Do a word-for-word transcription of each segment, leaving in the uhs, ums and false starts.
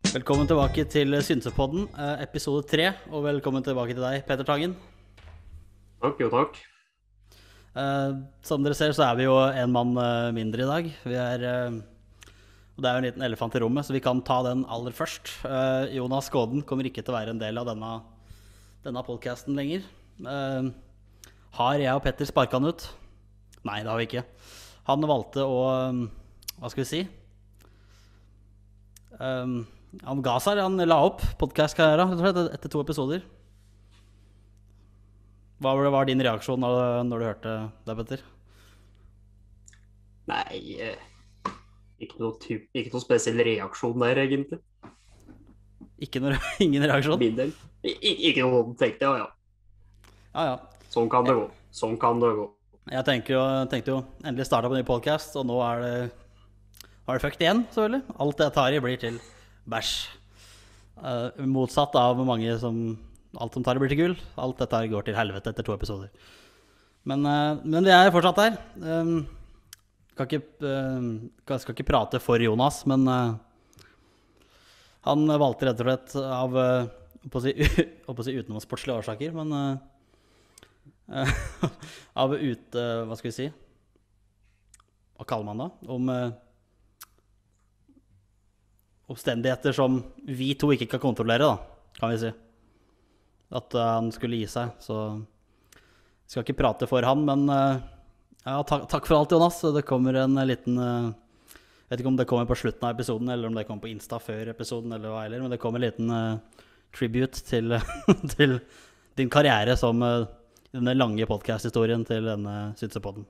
Velkommen tilbake til Synsepodden, eh, episode tre, og velkommen tilbake til deg, Peter Tangen. Takk, jo takk. Eh, som dere ser, så er vi jo en mann eh, mindre i dag. Vi er, eh, og det er jo en liten elefant i rommet, så vi kan ta den aller først. Eh, Jonas Skåden kommer ikke til å være en del av denne, denne podcasten lenger. Eh, har jeg og Petter sparket han ut? Nei, det har vi ikke. Han valgte å, eh, hva skal vi si? Um, han ga seg, han la opp podcast-karriera etter to episoder. Hva var, det, var din reaksjon når, når du hørte det, Petter? Nei, eh, ikke noe, typ, ikke noe spesiell reaksjon der, egentlig. Ikke noe, ingen reaksjon? Min del. I, ikke noe sånn, tenkte jeg, ja. Ja, ja. Sånn kan det gå. Sånn kan det gå. Jeg tenker jo, tenkte jo endelig starte på en ny podcast, og nå er det, har det fucked igjen, selvfølgelig. Alt jeg tar i blir til bæsj. Uh, motsatt av mange som, alt som tar i blir til gull. Alt dette går til helvete etter to episoder. Men, uh, men vi er fortsatt her. Um, skal, ikke, uh, skal ikke prate for Jonas, men uh, han valgte rett og slett av uh, på å si, på å si utenomsportslige årsaker, men uh, uh, av ut, uh, hva skal vi si? Hva kaller man det? Om uh, omstendigheter som vi to ikke kan kontrollere, da, kan vi si. At uh, han skulle gi seg, så jeg skal ikke prate for han, men uh, ja, takk, takk for alt, Jonas. Det kommer en liten, uh, jeg vet ikke om det kommer på slutten av episoden, eller om det kommer på Insta før episoden, eller hva heller, men det kommer en liten uh, tribute til, til din karriere som uh, denne lange podcast-historien til denne Synsepodden.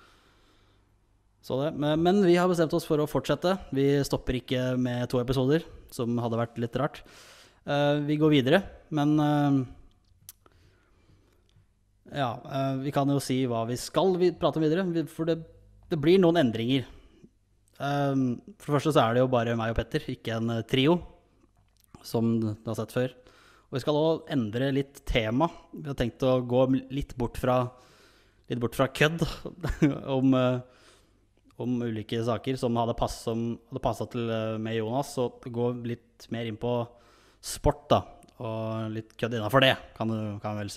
Så det. Men vi har bestemt oss for å fortsette. Vi stopper ikke med to episoder, som hadde vært litt rart. Uh, vi går videre, men uh, ja, uh, vi kan jo si hva vi skal vi prate om videre, for det, det blir noen endringer. Uh, for det første så er det jo bare meg og Petter, ikke en uh, trio, som du har sett før. Og vi skal også endre litt tema. Vi har tenkt å gå litt bort fra, litt bort fra kødd om... Uh, om ulike saker som hadde, pass, som hadde passet til med Jonas, så gå litt mer inn på sport da, og litt kødd innenfor det, kan du kan vel si.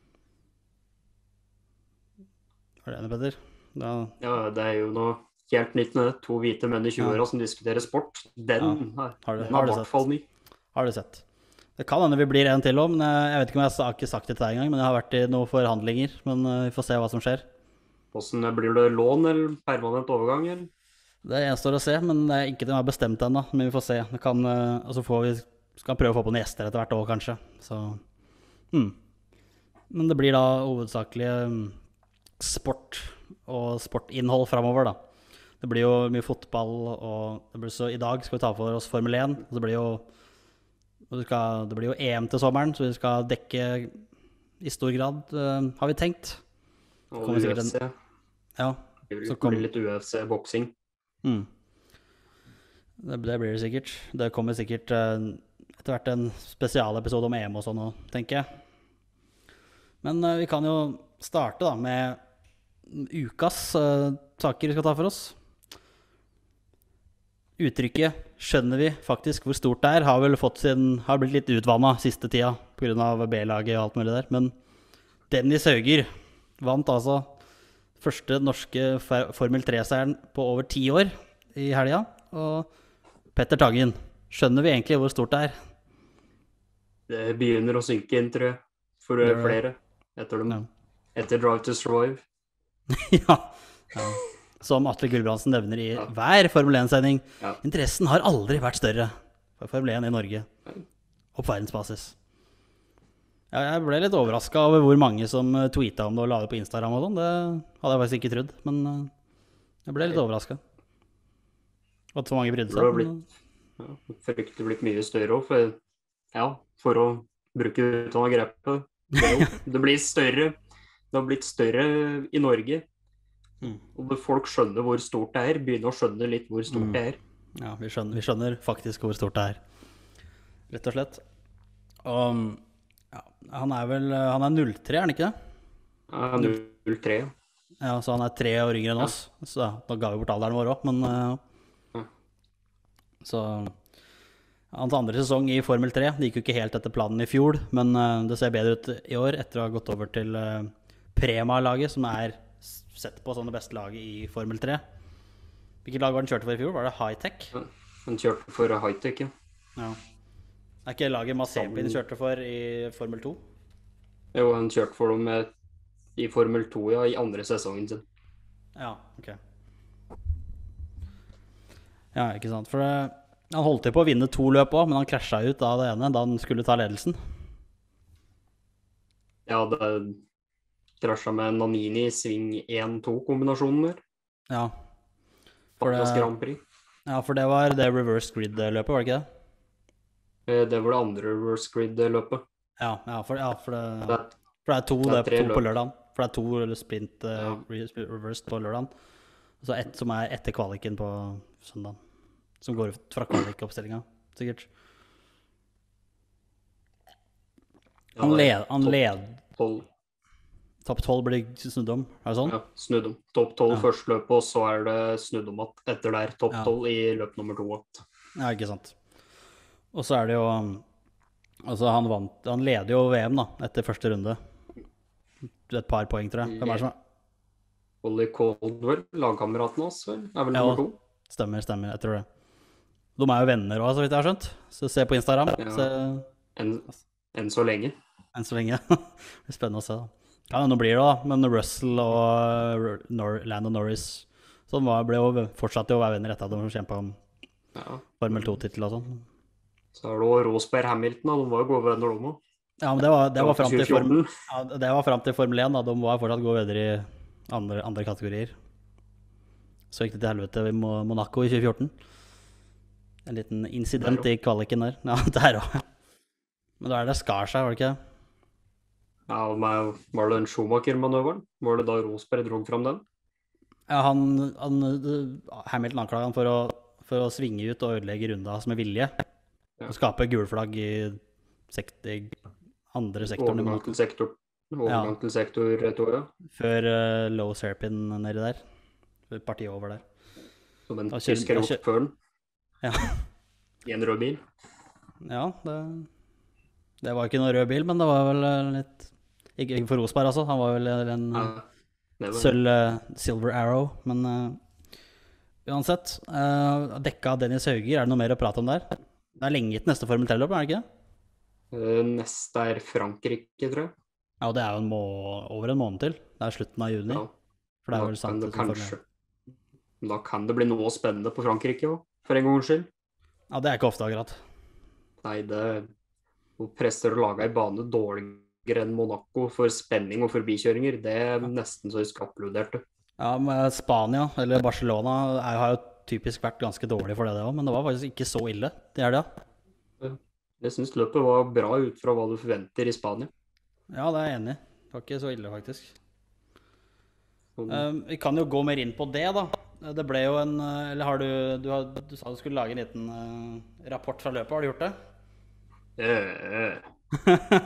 Er du enig, Petter? Da... Ja, det er jo noe helt nytt med to hvite menn i tjue-åra ja. Som diskuterer sport. Den ja. Har du, den har i hvert fall ny. Har du sett? Det kan hende vi blir en til om, men jeg vet ikke om jeg har ikke sagt det til deg en gang, men jeg har vært i noen forhandlinger, men vi får se hva som skjer. Hvordan blir det lån eller permanent overgang? Eller? Det gjenstår å se, men det er ikke det vi har bestemt ennå. Men vi får se. Det kan, altså får vi skal prøve å få på noen gjester etter hvert år, kanskje. Så, hmm. Men det blir da hovedsakelig sport og sportinnhold fremover, da. Det blir jo mye fotball, og det blir så, i dag skal vi ta for oss Formel én. Det blir jo, det skal, det blir jo E M til sommeren, så vi skal dekke i stor grad, uh, har vi tenkt. Og U F C. Ja, det blir, så kom... litt U F C-boksing. Mm. Det, det blir det sikkert. Det kommer sikkert uh, etter hvert en spesialepisode om E M og sånn, tenker jeg. Men uh, vi kan jo starte da med ukas uh, saker vi skal ta for oss. Uttrykket skjønner vi faktisk hvor stort det er, har vel fått sin, har blitt litt utvannet siste tida på grunn av B-laget og alt mulig der. Men Dennis Hauger vant altså første norske Formel tre-seieren på over ti år i helga. Og Petter Tangen, skjønner vi egentlig hvor stort det er? Det begynner å synke inn, tror jeg, for det flere etter dem. Ja. Etter Drive to Survive. ja. ja. Som Atle Gulbrandsen nevner i ja. hver Formel én-sending. Ja. Interessen har aldri vært større for Formel én i Norge. Og på verdensbasis. Ja, jeg ble litt overrasket over hvor mange som tweetet om det og la det på Instagram og sånn. Det hadde jeg faktisk ikke trodd, men jeg ble litt overrasket. At så mange brydde seg. Det har blitt, ja, fryktelig blitt mye større også, for, ja, for å bruke utenfor grepet. Det, jo, det blir større, det har blitt større i Norge. Mm. Og folk skjønner hvor stort det er, begynner å skjønne litt hvor stort mm. det er. Ja, vi skjønner, vi skjønner faktisk hvor stort det er. Rett og slett. Og... Ja, han er vel, han er null tre, er han ikke det? Ja, null tre. Ja, så han er tre år yngre enn oss. Ja. Så da ga vi bort alderen vår også, men uh, ja. Så Hans andre sesong i Formel tre, det gikk jo ikke helt etter planen i fjor, men uh, det ser bedre ut i år etter å ha gått over til uh, Prema-laget, som er sett på som det beste laget i Formel tre. Hvilket lag var den kjørte for i fjor? Var det Hightech? Ja, han kjørte for Hightech, ja. Ja. Er ikke laget Mazepin kjørte for i Formel to? Jo, han kjørte for dem med, i Formel to, ja, i andre sesongen sin. Ja, ok. Ja, ikke sant. For det, han holdt til på å vinne to løp også, men han krasjet ut av det ene da han skulle ta ledelsen. Ja, det krasjet med Nannini i sving én to kombinasjonen der. Ja. For det, Grand Prix. ja, for det var det reverse grid-løpet, var det ikke det? Det var det andre reverse grid-løpet. Ja, ja, for, ja for, det, Det, for det er to, det er det tre er to på løp. lørdagen. For det er to sprint uh, Ja. re- reversed på lørdagen. Og så ett som er etter kvaliken på søndagen. Som går fra kvalikoppstillinga, sikkert. Han Ja, led, han topp led. tolv. Topp tolv blir snudd om, er det sånn? Ja, snudd om. Topp tolv Ja. første løpet, og så er det snudd om at etter der topp Ja. tolv i løp nummer to. Ja, ikke sant. Og så er det jo um, Altså, han vant Han leder jo V M, da, etter første runde. Et par poeng, tror jeg. Hvem er det som er? Ollie Caldwell, lagkameraten hans, vel, er vel Ja. nummer to. Stemmer, stemmer. Jeg tror det. De er jo venner òg, så vidt jeg har skjønt. Så se på Instagram. Ja. Se, Enn enn så lenge. enn så lenge. Det blir spennende å se, da. Kan hende blir det, da. Men Russell og Nor Lando Norris sånn var, ble jo, fortsatte jo å være venner etter at de kjempet om Ja. Formel to-tittel og sånn. Så er det også Rosberg Hamilton, og de var jo gode venner de også. Ja, men det var, det var fram til, form, tjue fjorten. ja, det var frem til Formel én, da. De var fortsatt gode venner i andre, andre kategorier. Så gikk det til helvete i Mo- Monaco i tjue fjorten. En liten incident Der i kvaliken der. Ja, der òg. Men da er det skar seg, var det ikke? Ja, og med, var det den Schumacher-manøveren? Var det da Rosberg drog fram den? Ja, han, han Hamilton anklaget han for å, for å svinge ut og ødelegge runda med vilje. Ja. Og skape gulflagg i, sekt, i andre sektoren i Overgang Monaco. til sektor. Overgang Ja. til sektor to, ja. Før uh, low hairpin nedi der. Før partiet over der. Som en Da kjører- tysker da opp kjører- før den. Ja. I en rød bil. Ja, det, det var ikke noe rød bil, men det var vel eh, litt Ikke, ikke for Rosberg, altså. Han var vel en Ja, uh, det var sølv eh, Silver Arrow. Men uh, uansett. Uh, dekka Dennis Hauger, er det noe mer å prate om der? Det er lenge til neste Formel tre-løp, er det ikke det? Eh, Neste er Frankrike, tror jeg. Ja, og det er jo en må over en måned til. Det er slutten av juni. Ja. For det er Da vel kan sant det det som Formel kanskje én. Da kan det bli noe spennende på Frankrike òg, for en gangs skyld. Ja, det er ikke ofte akkurat. Nei, det Hun presser å lage ei bane dårligere enn Monaco for spenning og forbikjøringer. Det er nesten så jeg skulle applaudert det. Ja, men Spania, eller Barcelona, er, har jo typisk vært ganske dårlig for det, det òg. Men det var faktisk ikke så ille. Det er det, ja. Jeg syns løpet var bra ut fra hva du forventer i Spania. Ja, det er jeg enig i. Det var ikke så ille, faktisk. Sånn, Um, vi kan jo gå mer inn på det, da. Det ble jo en uh, Eller har du Du, har, du sa du skulle lage en liten uh, rapport fra løpet. Har du gjort det? eh,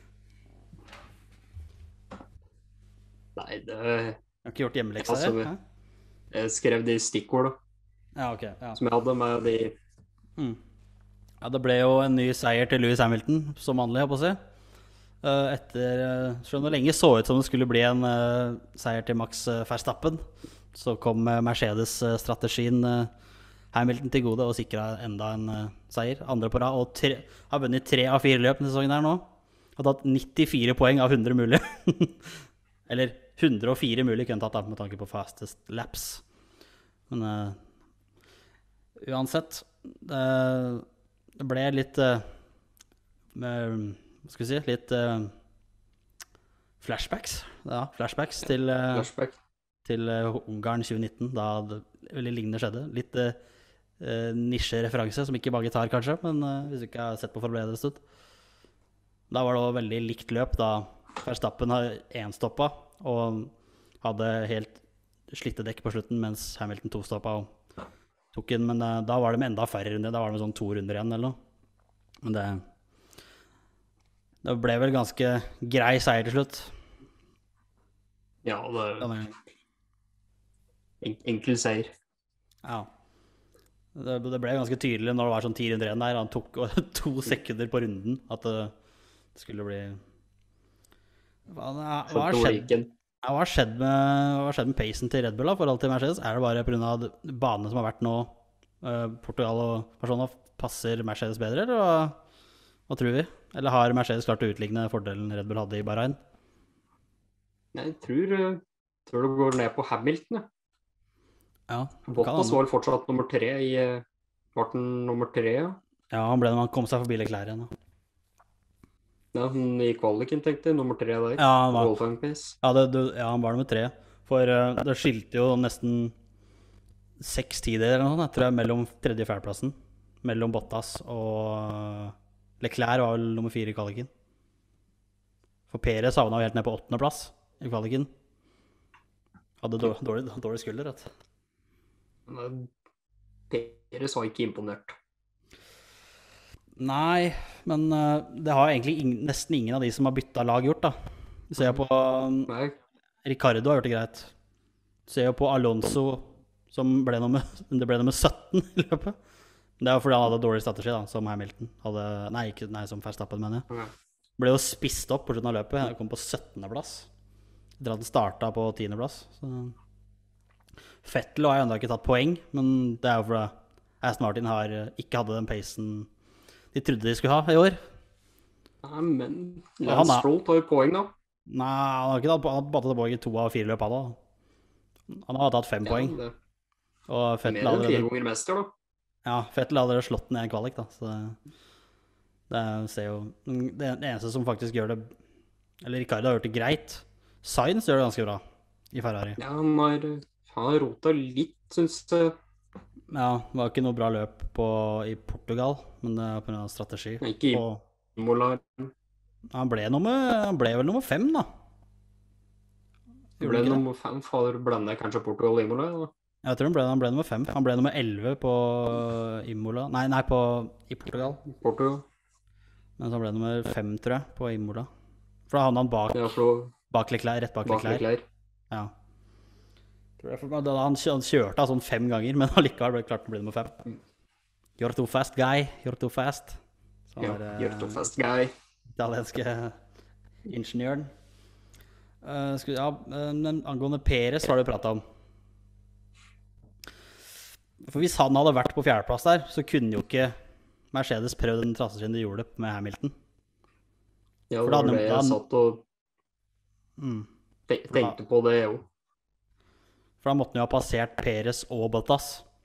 Nei, det Jeg har ikke gjort hjemmeleksa Altså, di? vi- Hæ? Jeg skrev de stikkord da, Ja, ok. Ja. som jeg hadde med de Mm. Ja, det ble jo en ny seier til Lewis Hamilton, som vanlig, jeg på å si. Uh, etter uh, Selv om det lenge så ut som det skulle bli en uh, seier til Max uh, Verstappen, så kom uh, Mercedes-strategien uh, Hamilton til gode og sikra enda en uh, seier. Andre på rad. Og tre, har vunnet tre av fire løp denne sesongen her nå. Har tatt nittifire poeng av hundre mulige. Eller hundre og fire mulig kunne tatt, da, med tanke på fastest laps. Men uh, uansett det, det ble litt uh, med, hva skal vi si, litt uh, flashbacks. Ja, flashbacks til, uh, flashback. til uh, Ungarn tjue nitten, da det veldig lignende skjedde. Litt uh, uh, nisjereferanse, som ikke mange tar kanskje, men uh, hvis du ikke har sett på Formel én en stund. Da var det også veldig likt løp, da Verstappen har enstoppa og hadde helt slitte dekk på slutten, mens Hamilton tostoppa og tok inn, men uh, da var det med enda færre runder, da var det med sånn to runder igjen eller noe. Men det, det ble vel ganske grei seier til slutt. Ja, det er denne gangen. en, enkel seier. Ja. Det, det ble ganske tydelig når det var sånn ti runder igjen der. Han tok to sekunder på runden at det skulle bli... Hva, hva har skjedd? Ja, hva har skjedd med, hva har skjedd med pacen til Red Bull da, forhold til Mercedes? Er det bare på grunn av banene som har vært nå, uh, Portugal og personer, passer Mercedes bedre, eller hva, hva tror vi? Eller har Mercedes klart å utligne fordelen Red Bull hadde i Bahrain? Jeg tror, tror det går ned på Hamilton, ja. Ja, Bottas var vel fortsatt nummer tre i kvarten nummer tre, ja. Ja, han ble når han kom seg forbi Leclerc igjen da. Ja, han i kvaliken tenkte jeg, nummer tre der. Ja, han var, ja, det, det, ja, han var nummer tre. For uh, det skilte jo nesten seks tider eller noe sånt, tror jeg, mellom tredje og fjerdeplassen. Mellom Bottas og Leclerc var vel nummer fire i kvaliken. For Perez havna jo helt ned på åttende plass i kvaliken. Hadde dårlig, dårlig, dårlig skulder, rett. Perez var ikke imponert. Nei, men uh, det har egentlig ing nesten ingen av de som har byttet lag gjort da. Du ser på um, Ricardo har gjort det greit. Du ser jo på Alonso som ble nummer, det ble nummer sytten i løpet. Det var fordi han hadde dårlig strategi da, som Hamilton hadde, nei, ikke, nei som Verstappen mener jeg. Ble jo spist opp på slutten av løpet, han kom på syttende plass. Etter at han startet på tiende plass. Så. Vettel har jo enda ikke tatt poeng, men det er jo fordi Aston Martin har ikke hadde den pacen de trodde de skulle ha i år. Nei, men Lance Stroll tar jo poeng da. Nei, han har ikke tatt, han har bare tatt poeng i to av fire løp av da. Han har tatt fem ja, poeng. Det. Og Vettel mer enn fire ganger mester da. Ja, Vettel hadde slått ned en kvalik da. Så det, det ser jo, det eneste som faktisk gjør det, eller Ricardo har gjort det greit. Sainz gjør det ganske bra i Ferrari. Ja, han har, han har rotet litt, synes jeg. Ja, det var ikke noe bra løp på, i Portugal, men det var på grunn av strategi. Ikke i Imola. Han ble, nummer, han ble vel nummer fem, da. Det ble nummer fem, for blande kanskje Portugal og Imola, da? Jeg tror han ble, han ble nummer fem. Han ble nummer elleve på Imola. Nei, nei, på, i Portugal. Portugal. Men så ble nummer fem, tror jeg, på Imola. For da havnet han bak, ja, for... bak Leclerc, rett bak, bak Leclerc. Ja. Da han kjørte sånn fem ganger, men allikevel ble klart å bli nummer fem. You're too fast, guy. You're too fast. Så ja, er, you're too fast, guy. Italienske ingeniøren. Uh, skulle, ja, men angående Perez, hva har du pratet om? For hvis han hadde vært på fjerdeplass der, så kunne jo ikke Mercedes prøvd den trasetrinn de gjorde med Hamilton. Ja, det var det jeg han, satt og mm, tenkte på det, jo. For da måtte han jo ha passert Perez og Bottas.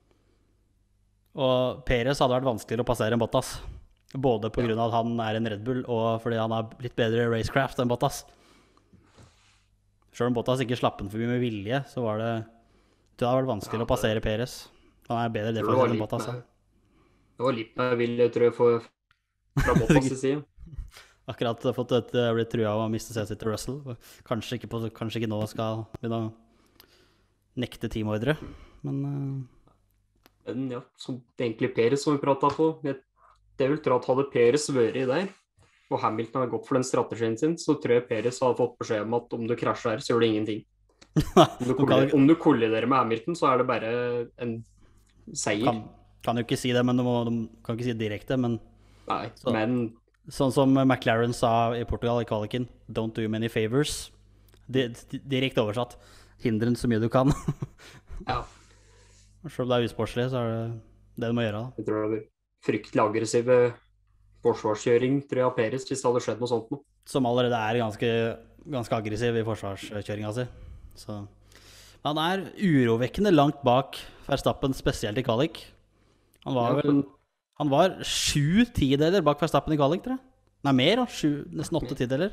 Og Perez hadde vært vanskeligere å passere enn Bottas. Både på grunn av at han er en Red Bull, og fordi han har litt bedre racecraft enn Bottas. Selv om Bottas ikke slapp den forbi med vilje, så var det, det hadde vært vanskeligere ja, å passere Perez. Han er bedre defensivt enn Bottas. Med, det var litt med vilje, tror jeg, for, fra Bottas' side. Akkurat fått et, blitt trua av å miste seg sitt til Russell. Kanskje ikke, på, kanskje ikke nå skal begynne å nekte teamordre, men... Uh... Men ja, som egentlig Perez som vi pratet på, jeg, det vil tro at hadde Perez vært i der, og Hamilton hadde gått for den strategien sin, så tror jeg Perez hadde fått beskjed om at om du krasjer her, så gjør det ingenting. Om du, kolliderer, om du kolliderer med Hamilton, så er det bare en seier. Kan, kan jo ikke si det, men du, må, du kan ikke si det direkte, men... Nei, så, men... Sånn som McLaren sa i Portugal i kvaliken, don't do many favors. Direkte oversatt. Hindre så mye du kan. Ja. Selv om det er usportslig, så er det det du må gjøre. Da. Jeg tror det er fryktelig aggressiv forsvarskjøring, tror jeg, av Perez, hvis det hadde skjedd noe sånt nå. Som allerede er ganske, ganske aggressiv i forsvarskjøringa si. Så. Han er urovekkende langt bak Verstappen, spesielt i kvalik. Han var ja, vel... Han var sju tideler bak Verstappen i kvalik, tror jeg. Nei, mer da. Sju, nesten åtte tideler.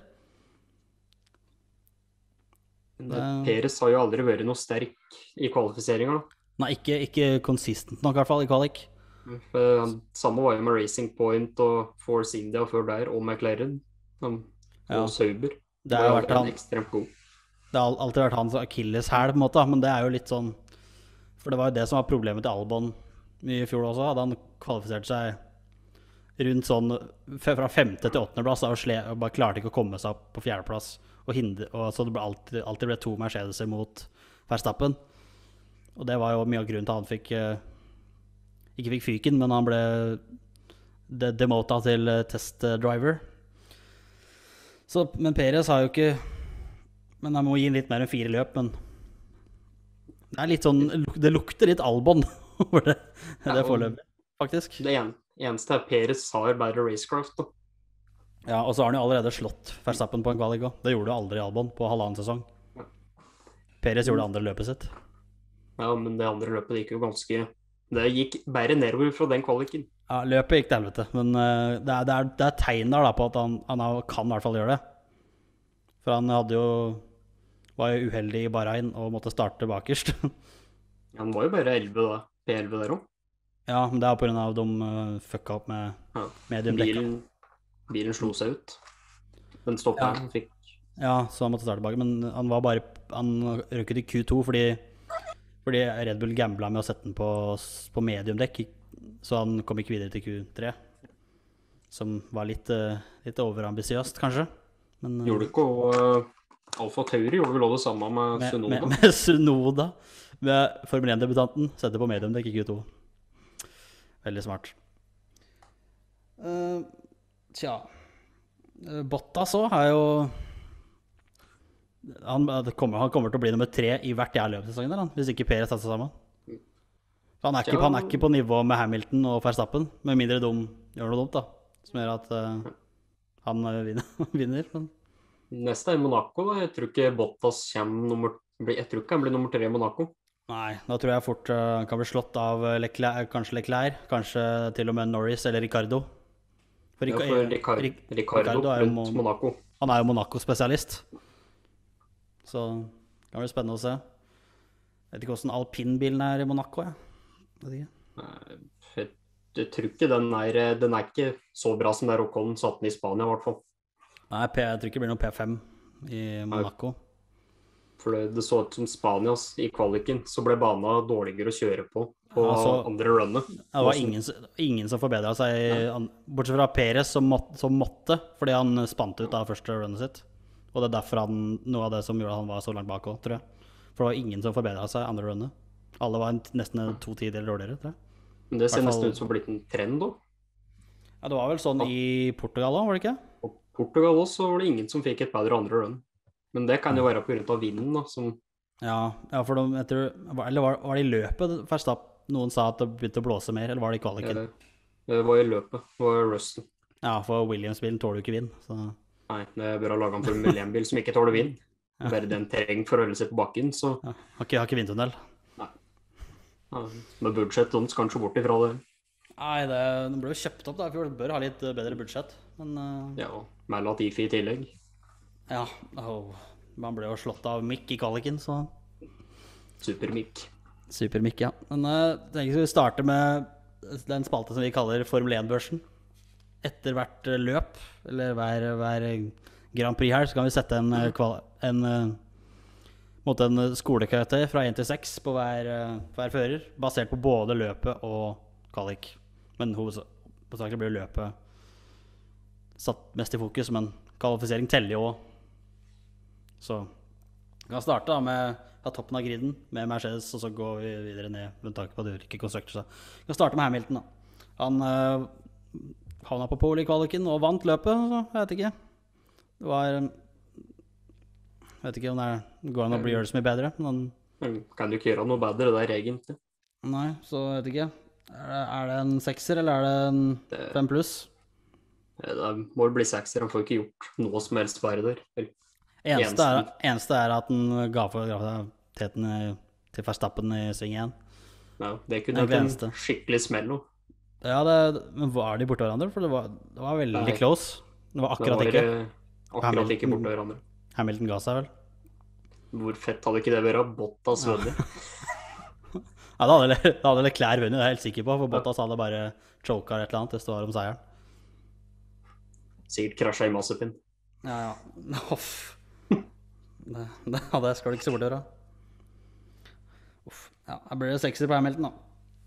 Det... Perez har jo aldri vært noe sterk i kvalifiseringer da. Nei, ikke, ikke konsistent nok i hvert fall i kvalik. For, samme var jo med Racing Point og Force India før der, og McLaren. Og ja. Sauber. Det har vært han, ekstremt god. Det har alltid vært hans Achilles hæl på en måte, men det er jo litt sånn, for det var jo det som var problemet til Albon i fjor også, hadde han kvalifisert seg rundt sånn fra femte til åttende plass og, sle, og bare klarte ikke å komme seg opp på fjerdeplass og, hindre, og så det ble alltid, alltid ble to Mercedeser mot Verstappen, og det var jo mye av grunnen til at han fikk uh, ikke fikk fyken, men han ble de demota til testdriver. Så, men Perez har jo ikke, men jeg må gi litt mer enn fire løp, men det er litt sånn, det lukter litt Albon over det, det ja, forløpet, faktisk. Det eneste er Perez har bedre racecraft da. Ja, og så har han jo allerede slått Verstappen på en kvalik også. Det gjorde aldri Albon på halvannen sesong. Ja. Perez gjorde det andre løpet sitt. Ja, men det andre løpet gikk jo ganske... Det gikk bare nedover fra den kvaliken. Ja, løpet gikk til helvete, men uh, det, er, det, er, det er tegn der da på at han, han kan i hvert fall gjøre det. For han hadde jo... var jo uheldig i Bahrain og måtte starte bakerst. Ja, han var jo bare elleve da. P elleve der også. Ja, men det er på grunn av at de uh, fucka opp med ja. mediumdekka. Bilen... Bilen slo seg ut. Den stoppet ja. han fikk. Ja, så han måtte starte tilbake. Men han var bare Han røkket i Q to fordi, fordi Red Bull gambla med å sette den på, på mediumdekk. Så han kom ikke videre til Q tre. Som var litt, litt overambisiøst, kanskje. Men, gjorde ikke uh, Alfa Tauri gjorde vel også det samme med, med Sunoda. Med, med Sunoda. Med Formel en-debutanten. Sette på mediumdekk i Q to. Veldig smart. Uh, Tja, Bottas også er jo han kommer, han kommer til å bli nummer tre i hvert jævlig løp sesongen der, han, hvis ikke Perez tar seg sammen. Han er, ikke, han er ikke på nivå med Hamilton og Verstappen, med mindre de gjør noe dumt da, som gjør at uh, han vinner. vinner men. Neste er Monaco da, jeg tror ikke Bottas kommer nummer, jeg tror ikke han blir nummer tre i Monaco. Nei, da tror jeg fort uh, han kan bli slått av Leclerc, kanskje Leclerc, kanskje til og med Norris eller Ricardo. For ja, for Ricard, Ric Ricardo, Ricardo er rundt Mon Monaco. Han er jo Monaco-spesialist. Så det kan bli spennende å se. Jeg vet ikke hvordan alpinbilen er i Monaco, ja. Vet ikke. Jeg, jeg tror ikke den er, den er ikke så bra som der Ocon satt den i Spania, i hvert fall. Nei, jeg tror ikke det blir noe P fem i Monaco. Nei. For det, det så ut som Spanias i kvaliken, så ble bana dårligere å kjøre på. På ja, altså, andre runnet. Ja, det var ingen, ingen som forbedret seg, ja. Bortsett fra Perez som, må, som måtte, fordi han spant ut av første runnet sitt. Og det er derfor han, noe av det som gjorde at han var så langt bak også, tror jeg. For det var ingen som forbedret seg andre runnet. Alle var nesten to tider dårligere, tror jeg. Men det ser nesten ut som blitt en trend da. Ja, det var vel sånn ja. I Portugal også, var det ikke? På Portugal også var det ingen som fikk et bedre andre run. Men det kan jo være på grunn av vinden da, som... Ja, ja for de, etter, eller var, var det i løpet Verstappen? Noen sa at det begynte å blåse mer, eller var det i kvaliken? Det var i løpet, det var Russell. Ja, for Williams-bilen tåler jo ikke vind. Så... Nei, det er bare å lage en Formel en-bil som ikke tåler vind. Ja. Bare den trenger for å holde seg på bakken, så... Ja, har ikke, har ikke vindtunnel. Nei. Ja, med budsjett, de skal kanskje bort ifra det. Nei, det, de ble jo kjøpt opp da, for de bør ha litt bedre budsjett. Men, uh... ja, med Latifi i tillegg. Ja, oh, man ble jo slått av Mick i kvaliken, så... Super Mick. Super Mick, ja. Men uh, jeg tenker vi starter med den spalte som vi kaller Formel en-børsen. Etter hvert løp, eller hver, hver Grand Prix her, så kan vi sette en, en, en, en skolekarakter fra én til seks på hver, hver fører, basert på både løpet og kvalik. Men hovedsakelig blir løpet satt mest i fokus, men kvalifisering teller jo også. Så vi kan starte da med av toppen av griden med Mercedes, og så går vi videre ned med tanke på at det ikke konstrukter seg. Vi kan starte med Hamilton da. Han øh, havnet på pole i kvaliken og vant løpet, så jeg vet ikke. Det var, jeg vet ikke om det er, går an å bli gjøre det så mye bedre. Men han, kan du ikke gjøre noe bedre der egentlig? Nei, så jeg vet ikke. Er det, er det en sekser, eller er det en det, fem pluss? Det må bli sekser, han får ikke gjort noe som helst bare der. Eneste er, eneste er at den ga for teten til Verstappen i sving igjen. Ja, det kunne vært en skikkelig smell nå. Ja, det, men var de borte hverandre? For det var, det var veldig Nei. Close. Det var akkurat det var, ikke. Akkurat Hamilton, ikke borte hverandre. Hamilton ga seg vel. Hvor fett hadde ikke det vært? Bottas vunnet. Ja, da hadde, da hadde Leclerc vunnet, det er jeg helt sikker på. For Bottas hadde bare choket et eller annet, det står om seieren. Sikkert krasjet i Mazepin. Ja, ja. Uff. Det, det, ja, det skal du ikke se bort gjøre. Uff. Ja, jeg blir det sekser på Hamilton da.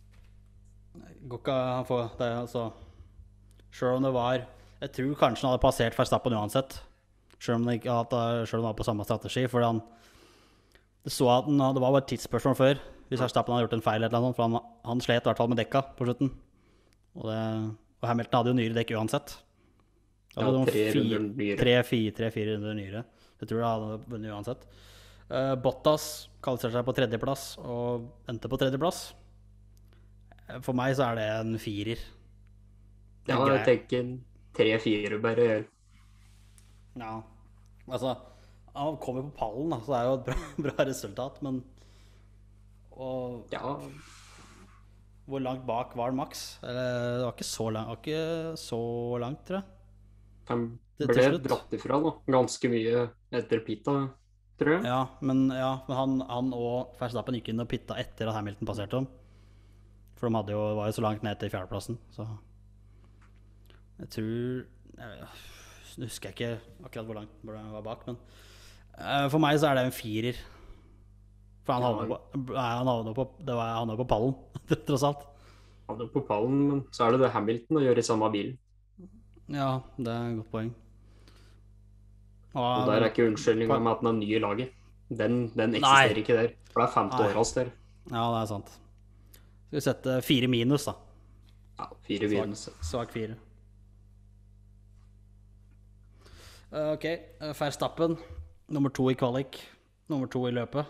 Går ikke han får det, altså. Selv om det var, jeg tror kanskje han hadde passert Verstappen uansett. Selv om det ikke hadde, selv om han var på samme strategi, for han, det så at han, det var bare et tidsspørsmål før hvis Verstappen hadde gjort en feil, eller noe sånt, for han, han slet i hvert fall med dekka på slutten. Og, det, og Hamilton hadde jo nyere dekk uansett. Ja, tre runder nyere. Tre, fire, tre, fire runder nyere. Jeg tror det hadde vunnet uansett. Uh, Bottas kvalifiserte seg på tredjeplass og endte på tredjeplass. For meg så er det en firer. Ja, jeg tenker tre-fire bare gjør. Ja, altså han kommer på pallen da, så det er jo et bra, bra resultat, men og ja. Hvor langt bak var det Max? Eller, det var ikke så langt, var ikke så langt, tror jeg. Han ble dratt ifra da, ganske mye etter pita, tror jeg. Ja, men, ja, men han, han og Verstappen gikk inn og pitta etter at Hamilton passerte dem. For de hadde jo, var jo så langt ned til fjerdeplassen, så jeg tror, jeg, jeg husker jeg ikke akkurat hvor langt han var bak, men uh, for meg så er det en firer. For han havnet på, han havnet på, det var, han havnet på pallen, tross alt. Han havnet på pallen, men så er det det Hamilton å gjøre i samme bil. Ja, det er et godt poeng. Og, og der er ikke unnskyldningen med at den er ny i laget. Den, den eksisterer nei. Ikke der. For det er femte år hans der. Ja, det er sant. Skal vi sette fire minus da? Ja, fire minus. Svak, svak fire. Ok, Verstappen, nummer to i kvalik, nummer to i løpet.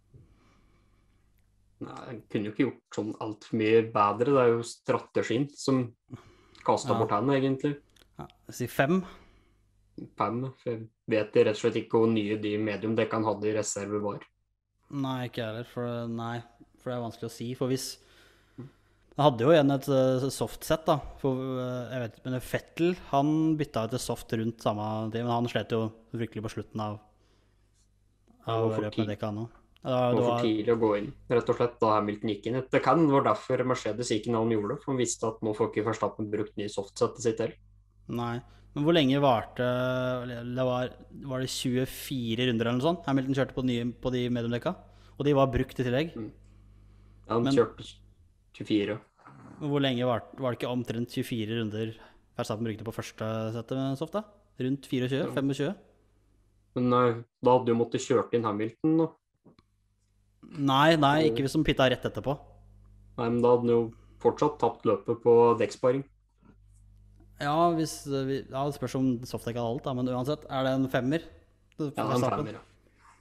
Nei, jeg kunne jo ikke gjort sånn alt for mye bedre. Det er jo strategien som kastet ja. Bort henne, egentlig. Ja, jeg sier fem. Fem, for jeg vet rett og slett ikke hvor nye de mediumdekkene hadde i reserve var. Nei, ikke heller, for, nei, for det er vanskelig å si. For hvis jeg hadde jo igjen et uh, soft-set da, for uh, jeg vet, men Vettel, han bytta ut til soft rundt samme tid, men han slet jo virkelig på slutten av, av røp med dekka nå. Det var for tidlig å gå inn, rett og slett, da Hamilton gikk inn. Det kan var derfor Mercedes ikke noe han gjorde, for han visste at nå får ikke Verstappen brukt ny soft-settet sitt til. Nei, men hvor lenge varte, det var, var det tjuefire runder eller noe sånt, Hamilton kjørte på, nye, på de mediumdekka, og de var brukt i tillegg. Mm. Ja, han men, kjørte tjuefire. Hvor lenge var, var det ikke omtrent tjuefire runder Verstappen brukte på første settet med soft da? Rundt tjuefire, tjuefem? Men nei, da hadde jo måttet kjørt inn Hamilton da. Nei, nei, ikke hvis de pitta rett etterpå. Nei, men da hadde han jo fortsatt tapt løpet på dekksparing. Ja, hvis vi, ja, det spørs om softdekk hadde alt da, men uansett, er det en femmer? Ja, det er en femmer, ja.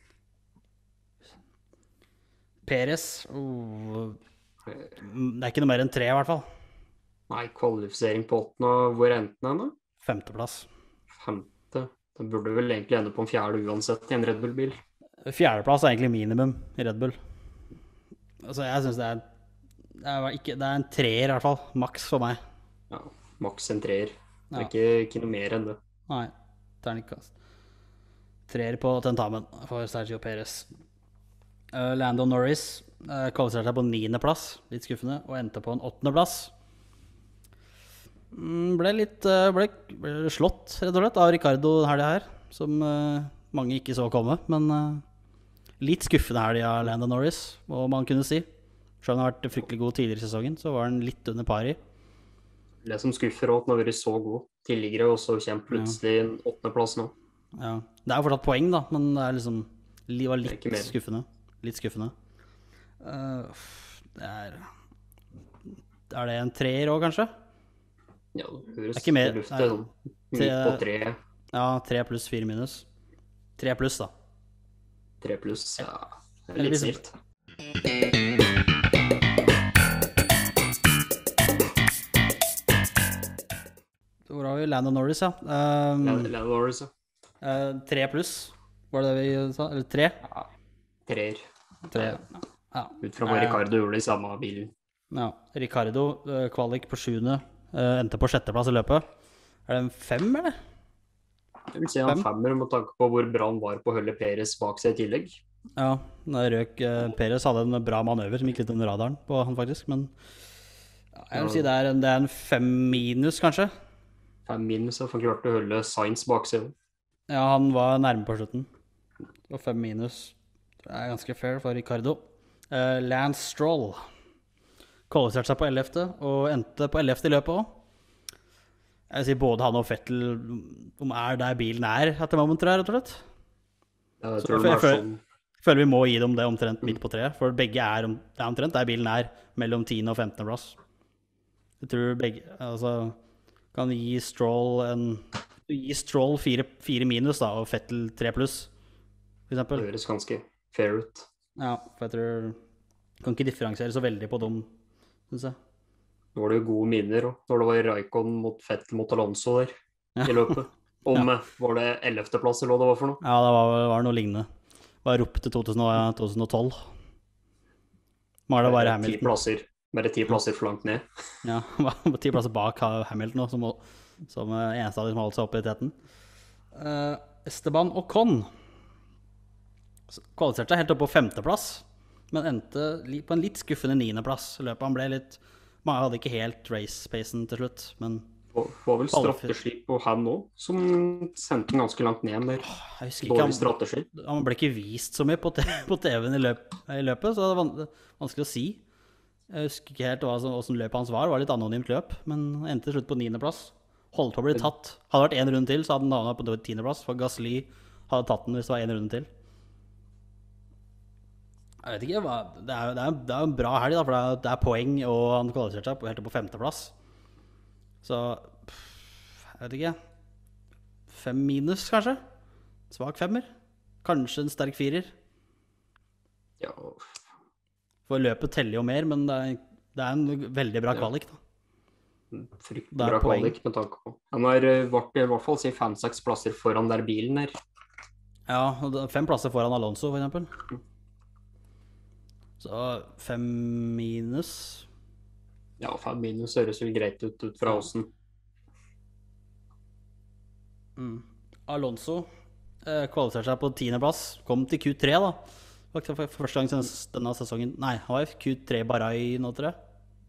Perez, oh, det er ikke noe mer enn tre i hvert fall. Nei, kvalifisering på åttende, hvor endte den da? Femteplass. Femte, den burde vel egentlig ende på en fjerde uansett i en Red Bull-bil. Fjerdeplass er egentlig minimum i Red Bull. Altså, jeg synes det er, det er, ikke, det er en treer i hvert fall, maks for meg. Ja, maks en treer. Det er ja. ikke, ikke noe mer enn det. Nei, terningkast. Treer på tentamen for Sergio Perez. Uh, Lando Norris uh, kvalifiserte seg på niende plass, litt skuffende, og endte på en åttende plass. Mm, ble litt uh, ble, ble slått, rett og slett, av Ricardo her det her, som uh, mange ikke så komme, men uh, litt skuffende her de av Lando Norris, må man kunne si. Selv om han har vært fryktelig god tidligere i sesongen, så var han litt under par i. Det som skuffer også, når han har vært så god tidligere, og så kommer plutselig en åttende plass nå. Ja, det er jo fortsatt poeng da, men det er liksom, det var litt det skuffende. Litt skuffende. Uh, det er, er det en treer også, kanskje? Ja, det høres det ikke mer, luftet, midt på tre. Ja, tre pluss, fire minus. Tre pluss da. Tre pluss, ja. Det er litt snilt. Hvor har vi Lando Norris, ja. Um, Lando Norris, ja. Uh, tre pluss, var det det vi sa? Eller tre? Ja, treer. Tre, ja. Ut fra hva Ricardo gjorde i samme bilen. Ja, Ricardo, uh, kvalik på sjuende, uh, endte på sjetteplass i løpet. Er det en fem, eller? Jeg vil si han femmer med tanke på hvor bra han var på å holde Perez bak seg i tillegg. Ja, da røk uh, Perez hadde en bra manøver som gikk litt under radaren på han faktisk, men ja, jeg vil si det er en, det er en fem minus kanskje. Fem minus, for han klarte å holde Sainz bak seg. Ja, han var nærme på slutten. Og fem minus. Det er ganske fair for Ricardo. Uh, Lance Stroll kvalifiserte seg på ellevte og endte på ellevte i løpet også. Jeg sier både han og Vettel om er der bilen er etter moment, tror jeg, rett og slett. Ja, jeg tror det var sånn Jeg føler vi må gi dem det omtrent midt på treet, for begge er, om- det er omtrent der bilen er, mellom tiende og femtende plass. Jeg tror begge, altså, kan gi Stroll en, gi Stroll fire, fire minus da, og Vettel tre pluss, for Det eksempel. høres ganske fair ut. Ja, for jeg tror, kan ikke differensiere så veldig på dem, synes jeg. Nå var det jo gode minner, og når det var Raikon mot Vettel mot Alonso der Ja. i løpet. Om, eh, var det ellevte plass eller hva det var for noe? Ja, det var, var noe lignende. Det var ropt til to tusen og- to tusen og tolv. Mangler bare Ti Hamilton. plasser, bare ti plasser for langt ned. Ja, var ti plasser bak Hamilton, nå, som, som eh, eneste av de som holdt seg oppe i teten. Eh, Esteban Ocon kvalifiserte seg helt opp på femteplass, men endte li- på en litt skuffende niendeplass. Løpet han ble litt, mange hadde ikke helt race-pacen til slutt, men Det var vel Kvalifisert. strategi på han òg, som sendte den ganske langt ned der. jeg husker ikke, Dårlig han, strategi. han ble ikke vist så mye på, te- på T V-en i, løp, i løpet, så det var van- vanskelig å si. Jeg husker ikke helt hva som- hvordan løpet hans var, det var litt anonymt løp, men endte til slutt på niendeplass. Holdt på å bli tatt. Hadde det vært en runde til, så hadde han havnet på tiendeplass, for Gasly hadde tatt den hvis det var en runde til. Jeg vet ikke, hva- det er, det er, det er en bra helg da, for det er, det er poeng, og han kvalifiserte seg på- helt opp på femteplass. Så, pff, jeg vet ikke, fem minus kanskje? Svak femmer? Kanskje en sterk firer? Ja, For løpet teller jo mer, men det er, det er en veldig bra Ja. kvalik da. fryktelig Det er bra poeng. kvalik med tanke på. Han har eh, vært i hvert fall si fem-seks plasser foran der bilen der. Ja, og det er fem plasser foran Alonso, for eksempel. Så fem minus. Ja, fem minus høres vel greit ut ut fra Ja. åssen. Mm. Alonso eh, kvalifiserte seg på tiendeplass. Kom til Q tre, da. Faktisk For for første gang siden denne sesongen. Nei, han var i Q tre Bahrain nå, tror jeg.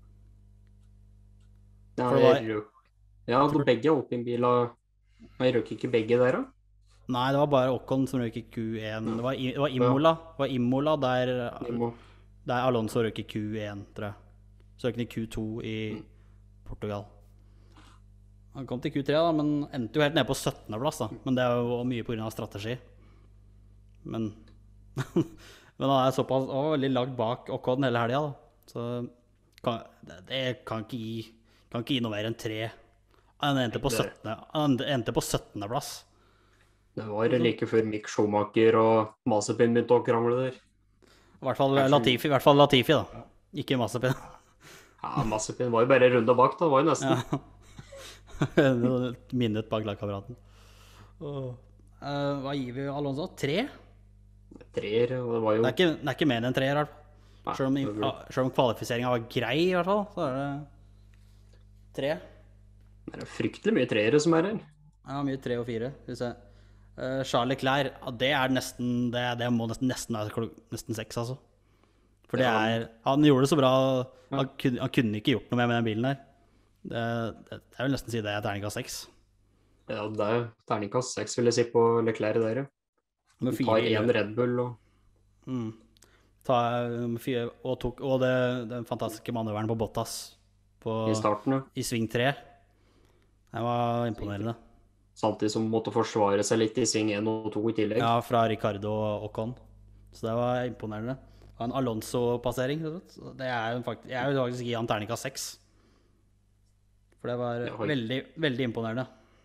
Ja, For det var- jeg røk- ja, da begge alpinbiler. Jeg røk ikke begge der, da. Nei, det var bare Ocon som røk i Q én. Det var, i, det var Imola. Det var Imola der, Vi må der Alonso røk i Q én, tror jeg. Så røk han i Q to i Portugal. Han kom til Q tre, da, men endte jo helt nede på syttende plass. Da. Men det er jo mye på grunn av strategi. Men, men han er såpass han var veldig langt bak Ocon hele helga, da. Så kan, det, det kan ikke gi kan ikke gi noe mer enn tre. Han endte på Det- syttende Han endte på syttende plass. Det var like før Mick Schumacher og Mazepin begynte å krangle der. I hvert fall Kanskje- Latifi, i hvert fall Latifi da. Ikke Mazepin. Ja, Mazepin var jo bare runda bak, da. Det var jo nesten. Ja. Minnet bak lagkameraten. Og, eh, hva gir vi Alonso? Tre? Treer, og det var jo Det er ikke, det er ikke mer enn tre, i hvert fall. Nei, Selv om, det blir- ah, selv om kvalifiseringen var grei, i hvert fall, så er det tre. det er fryktelig mye treere som er her. Ja, mye tre og fire. Skal vi se. Eh, Charles Leclerc, ja, det er nesten, det, det må nesten, nesten være klok- nesten seks, altså. For det Ja. er, han gjorde det så bra, han kunne, han kunne ikke gjort noe mer med den bilen der. Det, det, jeg vil nesten si det er terningkast seks. Ja, det er terningkast seks, vil jeg si, på Leclerc der. ja. Med Han tar fire i én løpet. Red Bull og Mm. Ta, um, fire, og tok, og det, den fantastiske manøveren på Bottas på, i starten, ja. i sving tre. Det var imponerende. Samtidig som måtte forsvare seg litt i sving én og to i tillegg. Ja, fra Ricardo og Ocon. Så det var imponerende. Og en Alonso-passering. rett og slett. Så Det er jo faktisk, jeg vil faktisk gi han terningkast seks. For det var Ja, oi. veldig, veldig imponerende.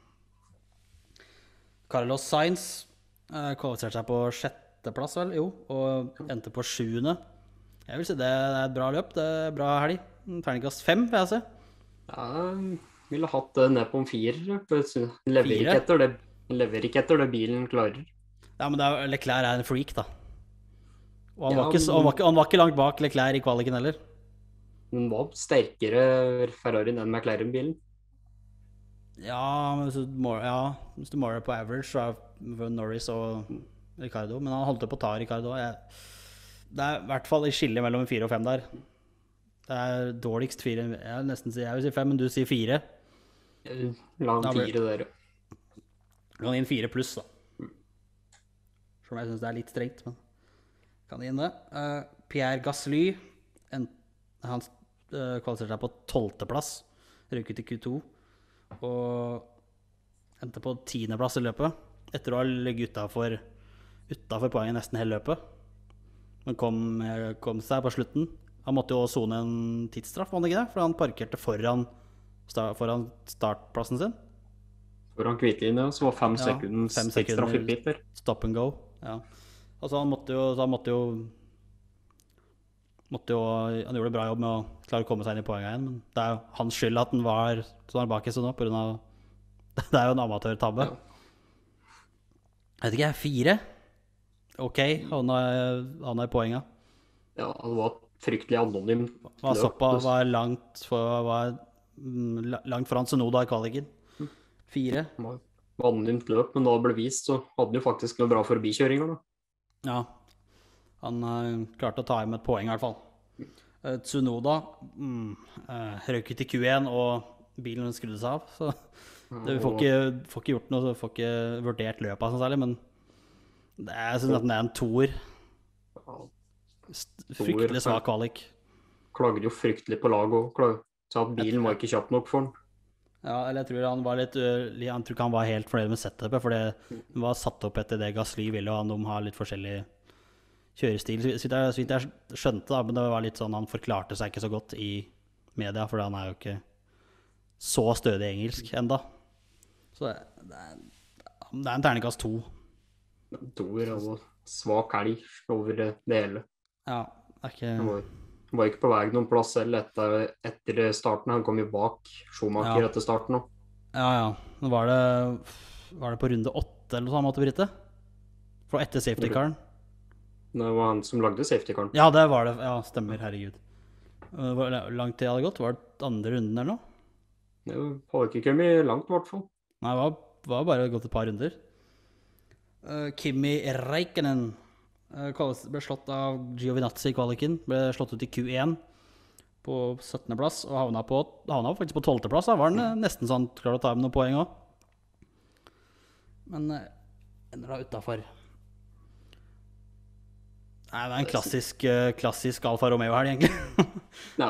Carlos Sainz eh, kvalifiserte seg på sjetteplass, vel? Jo, og endte på sjuende. Jeg vil si det er et bra løp. Det er bra helg. Terningkast fem, vil jeg si. Ja, ville hatt det ned på en firer. for jeg synes- Den leverer Fire? ikke etter det, den leverer ikke etter det bilen klarer. Ja, men det er, Leclerc er en freak, da. Og han, Ja, var ikke, så- men- han, var ikke, han var ikke langt bak Leclerc i kvaliken heller. Den var sterkere Ferrarien enn McLaren-bilen. Ja, men hvis du, må, ja, hvis du måler på average, så er det Norris og Ricardo. Men han holdt på å ta Ricardo. Jeg, det er i hvert fall i skillet mellom en fire og fem der. Det er dårligst fire. Jeg vil nesten si jeg vil si fem, men du sier fire. Jeg La Da en blir- fire der. ja. Du kan gi en fire pluss, da. Selv om jeg syns det er litt strengt, men kan gi en det. Eh, Pierre Gasly, en, han uh, kvalifiserte seg på tolvteplass. Røyket til Q to. Og endte på tiendeplass i løpet. Etter å ha ligget utafor utafor poenget nesten hele løpet. Men kom, kom seg på slutten. Han måtte jo sone en tidsstraff, må han ikke det? For han parkerte foran, start, foran startplassen sin. Foran Kvitlinja, så var fem Ja, sekunders fem tidsstraff i sekunder pit der. stop and go. Ja. Altså han måtte jo, så han måtte jo måtte jo, han gjorde en bra jobb med å klare å komme seg inn i poenget igjen, men det er jo hans skyld at han var sånn her bak i sånn nå, på grunn av det er jo en amatørtabbe. Ja. Jeg vet ikke, fire? Ok, havna, havna i poenget. Ja, det var fryktelig anonymt. Var såpass, var langt, for, var mm, la- langt foran Tsunoda i kvaliken. Fire. Det var et anonymt løp, men da det ble vist, så hadde han jo faktisk noen bra forbikjøringer da. Ja, han uh, klarte å ta hjem et poeng i hvert fall. Uh, Tsunoda mm, uh, røk ut i Q én, og bilen skrudde seg av. Så det, vi får ikke, får ikke gjort noe, får ikke vurdert løpet sånn særlig, men det er, jeg synes at den er en toer. Ja, St- Fryktelig svak kvalik. klager jo fryktelig på lag og klager, så at bilen var ikke kjapp nok for han. Ja, eller jeg tror han var litt øh, Jeg tror ikke han var helt fornøyd med setupet, for det var satt opp etter det Gasly ville, og han de har litt forskjellig kjørestil. Så vidt jeg, så vidt jeg skjønte, da, men det var litt sånn han forklarte seg ikke så godt i media, for han er jo ikke så stødig engelsk enda. Så det, det, er, det er en terningkast to. Toer og svak helg over det hele. Ja, det er ikke Han var, han var ikke på vei noen plass selv etter, etter starten. Han kom jo bak Schumacher Ja. etter starten nå. Ja, ja. Nå Var det, var det på runde åtte eller noe sånt han måtte bryte? For etter safety caren? Det var han som lagde safety-karen. Ja, det var det. Ja, stemmer. Herregud. Uh, Hvor lang tid hadde det gått? Var det andre runden eller noe? Det hadde ikke kommet langt, i hvert fall. Nei, det var, var bare gått et par runder. Uh, Kimi Räikkönen uh, kalles- ble slått av Giovinazzi i kvaliken. Ble slått ut i Q én på syttende plass og havna, på, havna faktisk på tolvte plass. Da var han uh, nesten sånn klar å ta med noen poeng òg. Men uh, ender da utafor. Nei, det er en klassisk, uh, klassisk Alfa Romeo-helg, egentlig. Ja,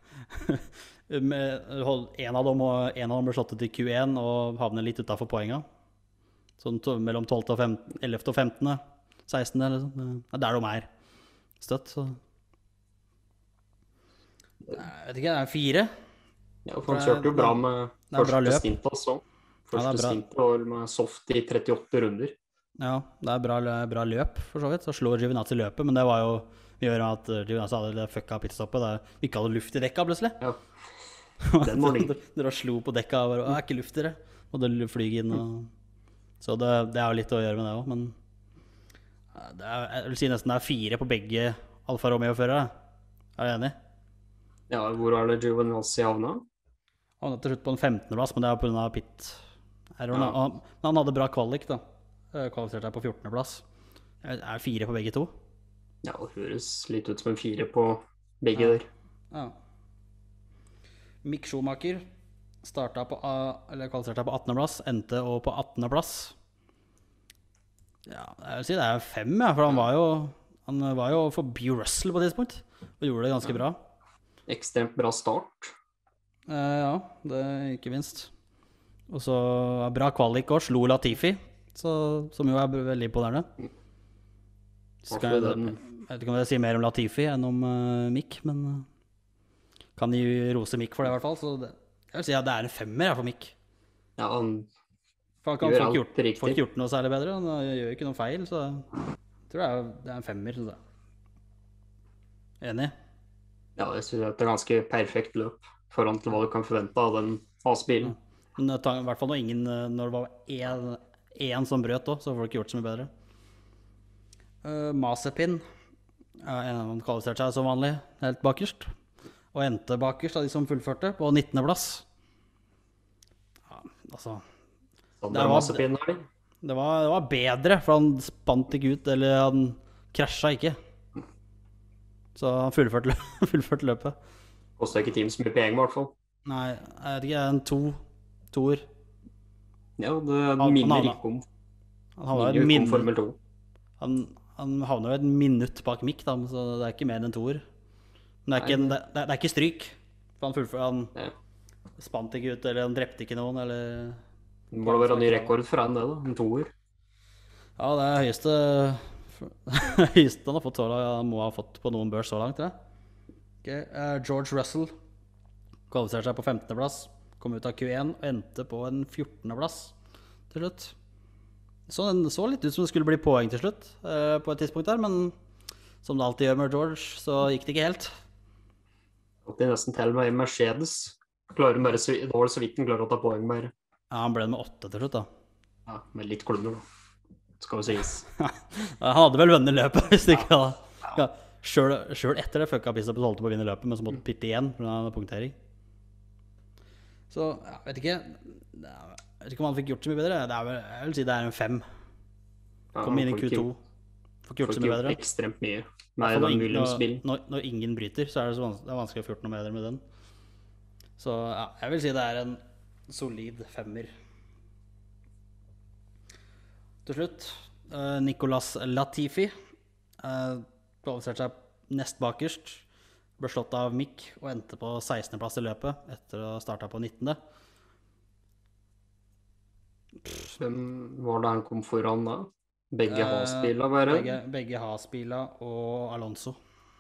Med, hold- en, av dem, og- en av dem ble slått ut i Q én og havner litt utenfor poenget. Sånn to, mellom tolvte og femtende, ellevte og femtende, sekstende eller sånn. Det er der de er støtt. Så. Jeg vet ikke, det er fire. ja for han kjørte jo bra med det er bra første løp. stint også. Ja, Første det er bra. stint var med soft i trettiåtte runder. Ja, det er bra, bra løp, for så vidt. Så slår Giovinazzi løpet, men det var jo vi gjør at Giovinazzi hadde fucka pitstoppet. Da vi ikke hadde luft i dekka, plutselig. Ja, den var ny. Dere slo på dekka og bare, «Å, det er ikke luft i det. Og det flyg inn og... Så det, det er jo litt å gjøre med det også, men ja, det er, jeg vil si nesten det er fire på begge Alfa Romeo-førere. Er du enig? Ja, hvor er det Giovinazzi havna? Han var til slutt på en femtende plass, men det er på grunn av pit. Error, Ja. han, men han hadde bra kvalik da. Eh, Kvalifiserte seg på fjortende plass. Er er fire på begge to? Ja, det høres litt ut som en fire på begge Ja. der. Ja. Mick Schumacher startet på, A- eller kvalifiserte seg på attende plass, endte også på attende plass. Ja, jeg vil si det er fem, ja, for han var jo, han var jo forbi Russell på et tidspunkt, og gjorde det ganske bra. Ekstremt bra start. Eh, ja, det er ikke minst. Og så bra kvalik også, slo Latifi, så, som jo er veldig imponerende. Skal jeg, den, jeg vet ikke om jeg sier mer om Latifi enn om uh, Mick, men uh, kan gi rose Mick for det i hvert fall. Så det, jeg vil si at det er en femmer ja, for Mick. ja, han For han kan Gjør få alt ikke gjort, riktig. får ikke gjort noe særlig bedre. Han uh, gjør ikke noe feil, så jeg tror det er, det er en femmer. Synes jeg. Enig? Ja, jeg synes det er et ganske perfekt løp foran til hva du kan forvente av den A-bilen. Men det tar- i hvert fall når, ingen, uh, når det var én, én som brøt også, så får du ikke gjort så mye bedre. Uh, Mazepin ja, han kvalifiserte seg som vanlig helt bakerst, og endte bakerst av de som fullførte, på nittende plass. Ja, altså, Så det det var- Mazepin her. det var, det var bedre, for han spant ikke ut, eller han krasja ikke. Så han fullførte, lø- fullførte løpet. Koster ikke team så mye penger, i hvert fall. Nei, jeg vet ikke, en to, toer. Ja, det han minner havna- ikke om, Han havna minner jo et ikke om min, Formel to. han, han havna jo et minutt bak Mick, da, så det er ikke mer enn en toer. Men det er ikke, en, det, det er ikke stryk. For han fullførte, han Ja. spant ikke ut, eller han drepte ikke noen, eller... Det må da være ny rekord for han, det da, en toer. Ja, det er høyeste Houston har fått så langt, han må ha fått på noen børs så langt, tror jeg. Okay. Uh, George Russell kvalifiserte seg på femtende plass, kom ut av Q én og endte på en fjortende plass til slutt. Så den så litt ut som det skulle bli poeng til slutt uh, på et tidspunkt der, men som det alltid gjør med George, så gikk det ikke helt. Alltid nesten til med Mercedes. Klarer bare, det var så vidt den klarer å ta poeng bare. Ja, han ble med åtte til slutt da. Ja, med litt klubber da. Skal vi sies. Han hadde vel vunnet løpet, hvis det ikke hadde. Ja, selv, selv etter det fucka Pistapus holdt på å vinne løpet, men så måtte pitte igjen for en punktering. Så, jeg vet ikke, jeg vet ikke om han fikk gjort så mye bedre. Det er vel, jeg vil si det er en fem. Kom inn i Q to. Får ikke gjort så mye bedre. Ekstremt mye. Nei, den Williams-bilen. Når, når ingen bryter, så er det, så vanskelig, det er vanskelig å få gjort noe bedre med den. Så ja, jeg vil si det er en solid femmer. Til slutt, uh, Nicolas Latifi uh, kvalifiserte seg nest bakerst, ble slått av Mick og endte på sekstende plass i løpet etter å starte på nittende. Hvem var det han kom foran da? Begge uh, Haas-biler, bare? Begge, begge Haas-biler og Alonso.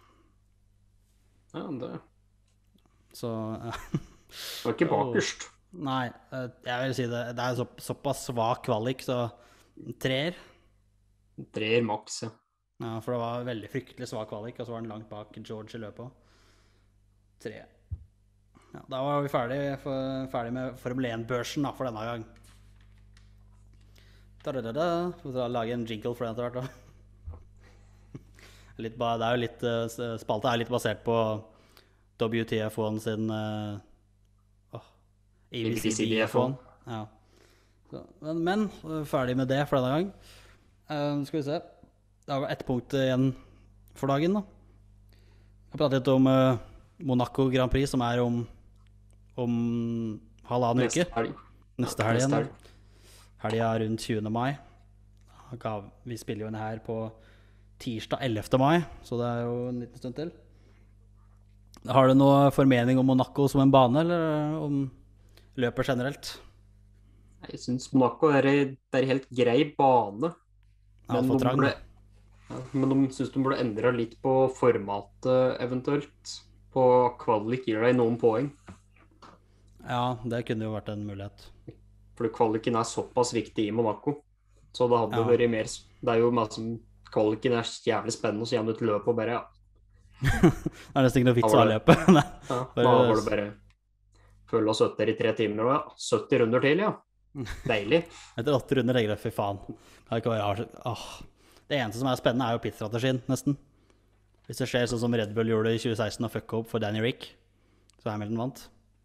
Ja, det... Så... Uh, det var ikke bakerst. Nei, uh, jeg vil si det. Det er så, såpass svak kvalik, så... Treer. Treer maks, ja. Ja, for det var veldig fryktelig svak kvalik, og så var den langt bak George i løpet. Tre. Ja, da var vi ferdig, for, ferdig med Formel én-børsen for denne gang. Da-da-da-da. Vi får lage en jingle for den etter hvert da. Litt, det er jo litt, spaltet er litt basert på W T F one sin uh, oh, A B C D F one. Ja. Så, men, men ferdig med det for denne gang. Uh, skal vi se. Det var ett punkt igjen for dagen da. Jeg pratet litt om uh, Monaco Grand Prix, som er om, om halvannen uke. Neste helg. Neste helg igjen. Helgen er rundt tjuende mai. Vi spiller jo inn her på tirsdag ellevte mai, så det er jo en liten stund til. Har du noe formening om Monaco som en bane, eller om løpet generelt? Jeg synes Monaco er en helt grei bane. Ja, men, for de trang. burde, ja, men de synes de burde endre litt på formatet eventuelt. På kvalik gir deg noen poeng. Ja, det kunne jo vært en mulighet. For kvaliken er såpass viktig i Monaco. Så det hadde Ja. vært mer... Det er jo masse... Kvaliken er jævlig spennende, så gjerne ut løpet og bare... Ja, Det er nesten ikke noe vits å ha det- løpet. Nei. ja da Bare- var det bare... Følge oss søtter i tre timer, og ja, sytti runder til, ja. Deilig. Etter åtte runder tenker jeg, fy faen. Det, ikke være, åh. Det eneste som er spennende er jo pitstrategien, nesten. Hvis det skjer sånn som Red Bull gjorde i tjue seksten og fucka opp for Danny Rick, så Hamilton vant.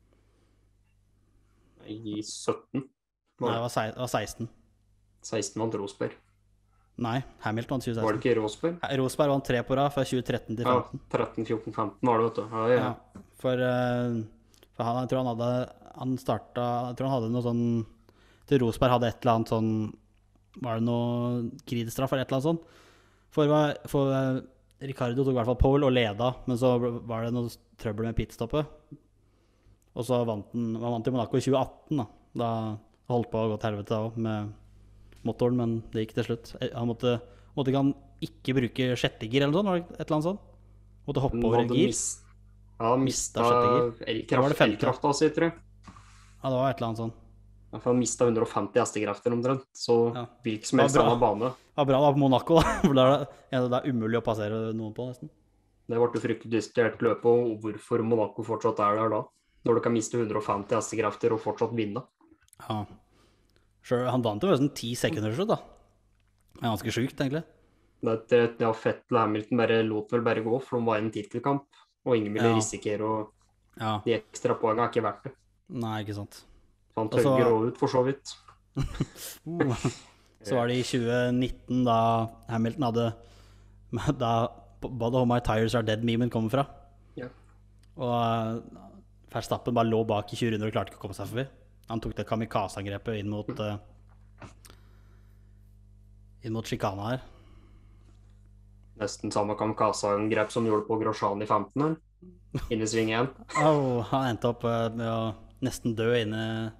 I sytten. Nei, det var, sei- det var seksten. seksten vant Rosberg. Nei, Hamilton vant tjue Var det seksten. ikke Rosberg? Rosberg vant tre på rad fra tjue tretten til Ja, femten. tretten, fjorten, femten var det, vet du. Ja, ja. Ja, for, eh, for han, jeg tror han hadde, han startet, jeg tror han hadde noe sånn, til Rosberg hadde et eller annet sånn, var det noe gridstraff eller et eller annet sånt? For, for eh, Ricardo tok i hvert fall pole og leda, men så var det noe trøbbel med pitstoppet. Og så vant han, han vant i Monaco i tjue atten da. Da holdt på å gå til helvete også med motoren, men det gikk til slutt. Han måtte, måtte ikke han ikke bruke sjettegir eller noe sånt, var det et eller annet sånt? Måtte hoppe over et gir. Mis ja, Mistet mista sjette gir. Da var elkraft, det femte. elkrafta si, tror jeg. Ja, det var et eller annet sånt. Ja, for han mista hundre og femti hestekrefter omtrent, så Ja. hvilken som helst Det var bra. annen bane. Det var bra da på Monaco da, for det er, ja, det er umulig å passere noen på nesten. Det ble jo fryktelig diskutert løpet, og hvorfor Monaco fortsatt er der da. Når du kan miste hundre og femti hestekrefter og fortsatt vinne. Ja. Selv, han vant jo nesten ti sekunder slutt da. Det er ganske sjukt egentlig. Det er et- ja, Vettel og Hamilton bare lot vel bare gå, for de var i en titelkamp, og ingen ville Ja. risikere, og Ja, de ekstra poengene er ikke verdt det. nei, ikke sant. Han Og så- tøgger også ut, for så vidt. Uh. Så var det i tjue nitten da Hamilton hadde, da både All My Tires Are Dead-memen kom fra. Ja. Og uh, Verstappen bare lå bak i tjue runder og klarte ikke å komme seg forbi. Han tok det kamikaze-angrepet inn mot uh, inn mot Chicana her. Nesten samme kamikaze-angrep som gjorde på Grosjean i femten her. Inn i sving igjen. Oh, han endte opp uh, med å nesten dø inne.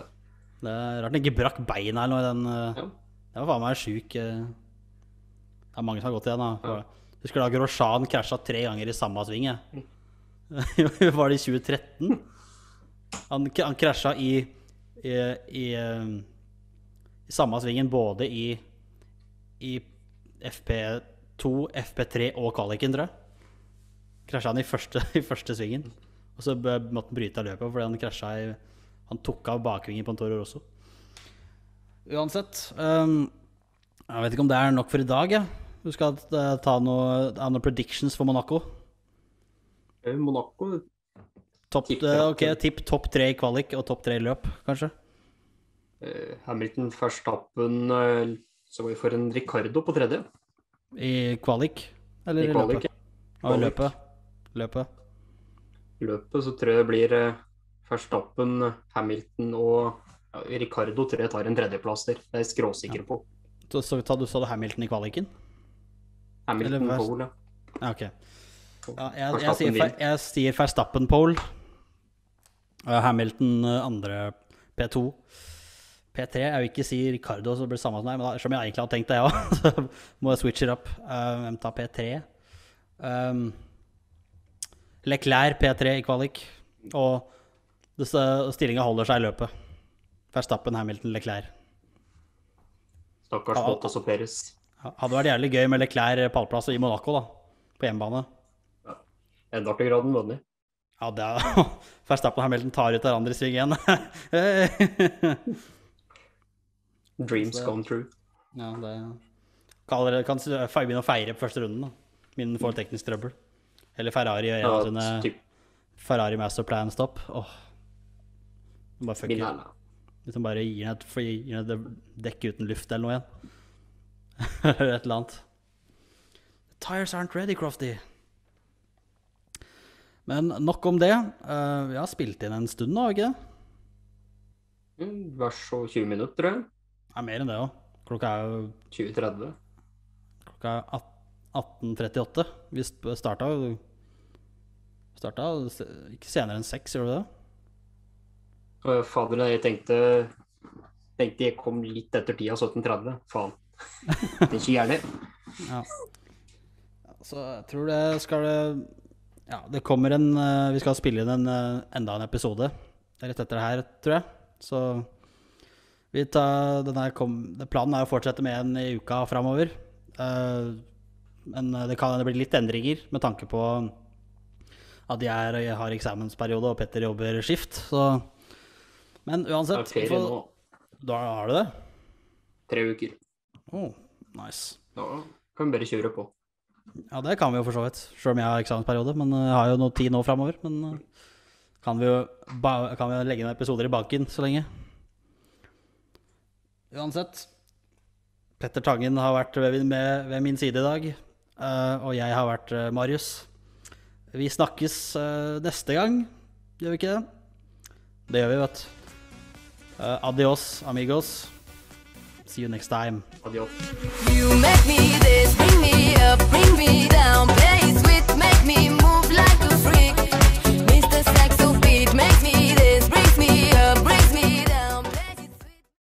Det er rart han ikke brakk beina eller noe i den. Uh, Ja. Det var faen meg sjuk. Uh, Det er mange som har gått igjen da. Ja. Husker da Grosjean krasjet tre ganger i samme sving, jeg. Var det i tjue tretten? Han, han krasjet i, i, i, i samme svingen både i, i F P to, F P tre og kvaliken, tror jeg. Krasjet han i første, i første svingen. Og så måtte han bryte av løpet, fordi han krasjet i... Han tok av bakvingen på en Toro Rosso. Uansett, um, jeg vet ikke om det er nok for i dag, ja. Du skal uh, ta noe, noe predictions for Monaco. Monaco... Topp, uh, ok, tipp topp tre i kvalik og topp tre i løp, kanskje? Uh, Hamilton, Verstappen, uh, så går vi for en Ricardo på tredje. I kvalik? Eller i, I kvalik, løpet? Ja, i løpet. Løpet. Løpet så tror jeg det blir uh, Verstappen, Hamilton og ja, Ricardo tror jeg tar en tredjeplass der. Det er jeg skråsikker på. Så, så tar du så det Hamilton i kvaliken? Hamilton Eller, pole, ja. Ja, ok. Ja, jeg, jeg, sier, jeg sier Verstappen pole. Hamilton andre P to. P tre, jeg vil ikke si Ricardo, så det blir samme som deg, men da, som jeg egentlig har tenkt det, ja, så må jeg switche opp. Uh, hvem tar P tre? Um, Leclerc P tre i kvalik, og stillingen holder seg i løpet. Verstappen, Hamilton, Leclerc. Stakkars Bottas og Perez. Hadde vært jævlig gøy med Leclerc pallplass i Monaco da, på hjemmebane. Ja, enda til graden vunnet. Ja, det er Verstappen og Hamilton tar ut hverandre i sving igjen. Dreams come true. Ja, det kan, kan begynne å feire på første runden da. Min får teknisk trøbbel. Eller Ferrari gjør en av sine typ. Ferrari Masterplan stopp. Åh. Bare fucker. Hvis de bare gir ned et, et dekk uten luft eller noe igjen. Eller et eller annet. Tires aren't ready, Crofty. Men nok om det. Uh, jeg har spilt inn en stund nå, ikke det? Mm, vers og tjue minutter, tror jeg. Ja, mer enn det også. Klokka er jo... tjue tretti. Klokka er atten trettiåtte. Vi startet Startet ikke senere enn seks, gjør du det? Uh, fader, jeg tenkte tenkte jeg kom litt etter tida, sytten tretti. Faen. Det er ikke gjerne. Ja. Så jeg tror det skal det... Ja, det kommer en... Uh, vi skal spille inn en, uh, enda en episode. Rett etter det her, tror jeg. Så vi tar... Den her kom, planen er å fortsette med en i uka fremover. Uh, men det kan det bli litt endringer med tanke på at jeg, er, jeg har eksamensperiode og Petter jobber skift. Så... Men uansett... Det er ferie nå. Da har du det? Tre uker. Oh, nice. Da kan vi bare kjøre på. Ja, det kan vi jo for så vidt, selv om jeg har eksamensperiode, men jeg har jo noe tid nå fremover, men kan vi jo kan vi legge noen episoder i banken så lenge. Uansett, Petter Tangen har vært ved, med, ved min side i dag, og jeg har vært Marius. Vi snakkes neste gang, gjør vi ikke det? Det gjør vi, vet du. Adios, amigos. See you next time. Adios. You make me this, bring me up.